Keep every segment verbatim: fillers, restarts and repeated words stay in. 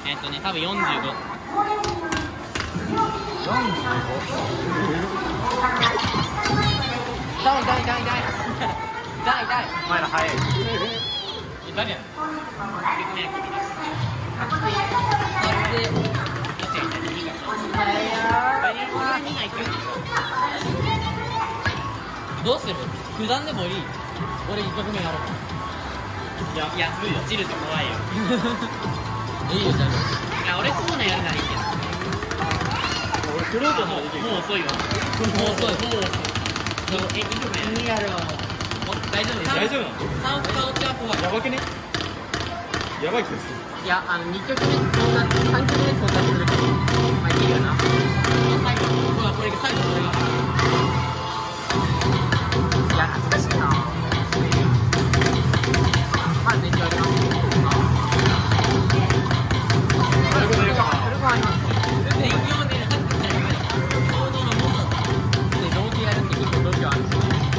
えっとね、多分よんじゅうご。よんじゅうご。痛い痛い痛い痛い。痛い痛い。 お前ら早い。 誰や。どうする？九段でもいい。俺一曲目やろう。いやいや、無理よ。チルって怖いよ。いいよ、じゃあ。いや、俺そうなんやるならいいけど。俺クロートの方ができる。もう遅いわ。もう遅い。もう遅い。え、一曲目やる。いいやろ。大丈夫です。 大丈夫なの？ 三二落ちは怖い。 やばくね？やばい気がする。 いや、あの二曲目そんな三曲目そんなするけど、まあいいよな。最後、ほらこれが最後これが。いや懐かしいな。まあ全然あります。それこそあります。全然よんでなかったらダメだ。ちょうどのもので同期やるって結構度胸あるし。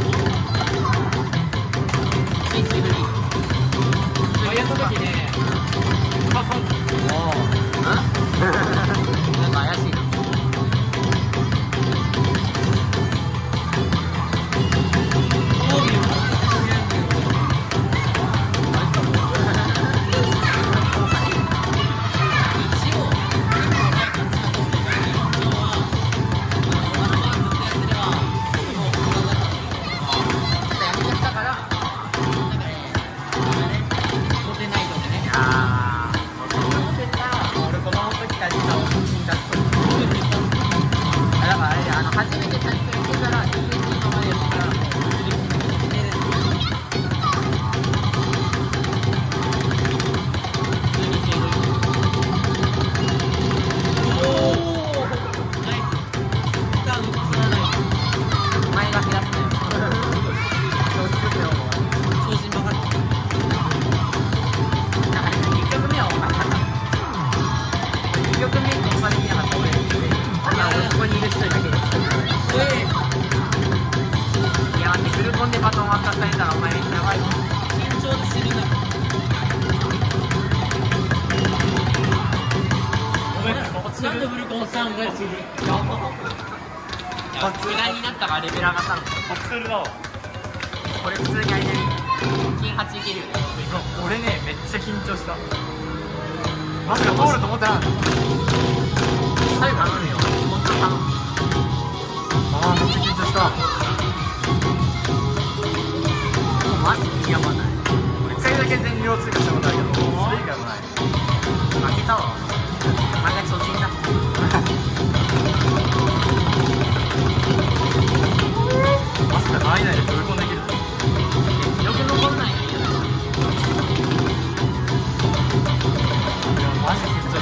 スイスイフリー。それやった時ね。なんか怪しいな。初めて体育やってたら ユーエスビー の前やったら前がけだったよ。調子に任せて。だからに曲目は分かった。に曲目って分かできなかった俺。いや、ここにいる人だけで。いや、待って、フルコンでバトン渡されたらお前やばい。緊張してるな。なんでフルコンさんがする？やば。無難になったからレベル上がったの。 カプセルだわ。 これ普通に間に金はちいけるよね。 俺ね、めっちゃ緊張した。まさか通ると思ってなかった。 最後頼むよ。本当に頼む。 ああ、めっちゃ緊張した。 マジでやばない。 いっかいだけ全量追加したことあるけど、それ以外はない。 負けたわ。前が調子いいな。 まさか範囲内でフルコンできる。 記録残んないの嫌だし。 いや、マジ緊張した。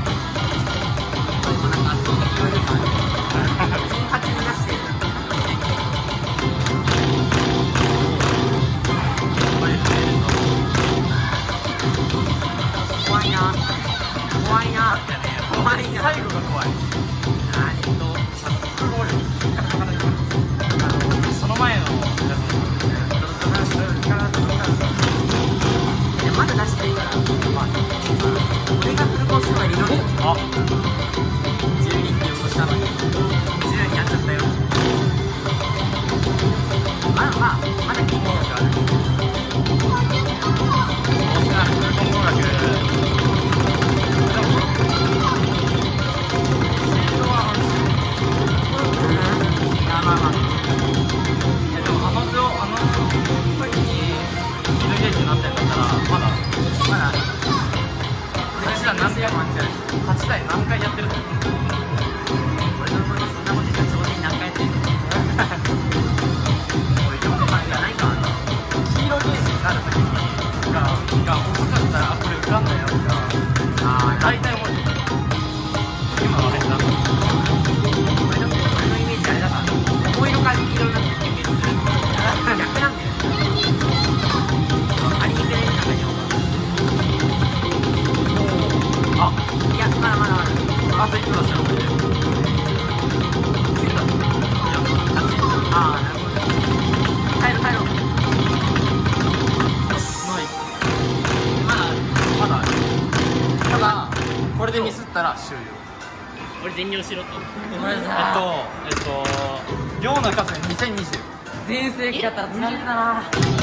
なんか圧倒的に言われるからね。金八目指してる。怖いな。怖いな。怖いな。 最後が怖い。 何と。 その前の。 まだ出していいから。俺がフルコースはいるのに。 あ。 じゅうにって予想したのに。じゅうにやっちゃったよ。まだまあまだ金額ある。 フルコン合格。 まあまあ。いやでもあの状あの時にキルゲージになってんだったらまだまだはちだい何回もやってる。 はちだい何回やってるの？ 俺のそんなこと言ったら正直何回やってんの？俺でも感じがないかな。 黄色ゲージになるときにがが遅かったらこれ浮かんだよとか。 ああ大体覚えてる。今はあれだ。 俺の俺のイメージあれだから青色から黄色になってるイメージする。逆なんだよ。アニメで中にあ、いや、まだまだまだ。 あといくらしたの？ ああ、なるほど。帰ろう帰ろう。 ナイス。 まだ、 まだある。 ただ、 これでミスったら終了。 俺全量しろと。 えっとえっと量の数にせんにじゅう。 全盛期だったら疲れてたな。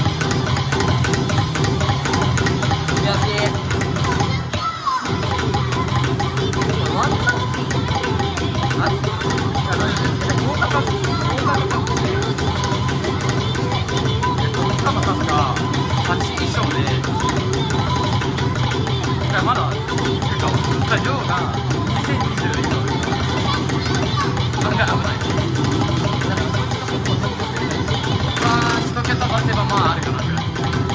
悔しい。終わった。あ、 合格合格確定。えっと他の数がはち以上で、いやまだてか量がにせんにじゅう以上。それが危ない。まあ一桁出せばまああるかなぐらい。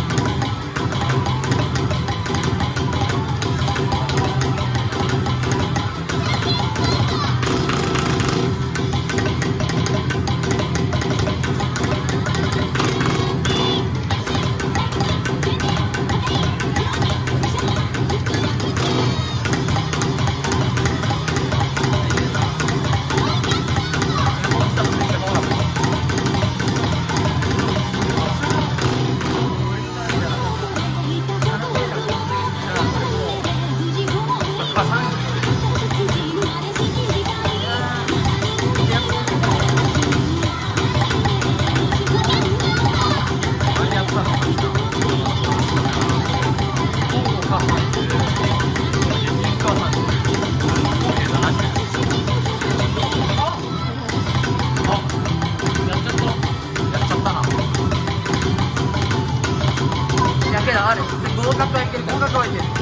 ある。合格はいける。合格はいける。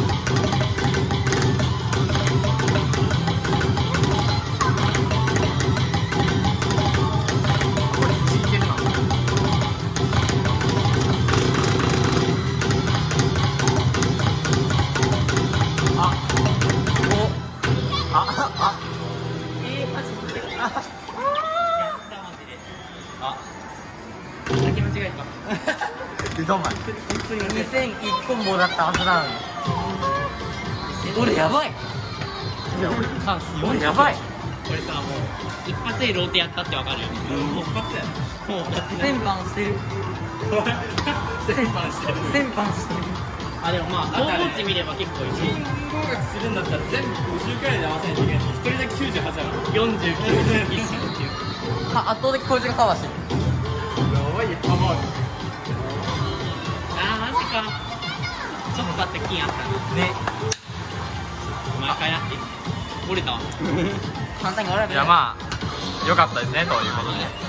これいちいけるな。あおああえー、マジで。やったマジで。 あだけ間違えた。 うどんまい。 にせんいっぽんもらったはずなのに。俺やばい。 いや俺チャンス俺やばい。 俺さもう一発でローテやったってわかるよね。もう一発だよ。もうだって先般してる。 先般してる。 先般してる。 あでもまあ総合値見れば結構いい。 合格するんだったら全部ごじゅうくらいで合わせないといけない。一人だけきゅうじゅうはちだから。 よんじゅうきゅう、にじゅうきゅう。 か圧倒的こいつがカバーしてる。 やばいよ。あ、まあ。 あーマジか。ちょっと待って金あったな。 ね。 お前買いなって。折れたわ。 簡単に折れる。 いやまあ良かったですねということで。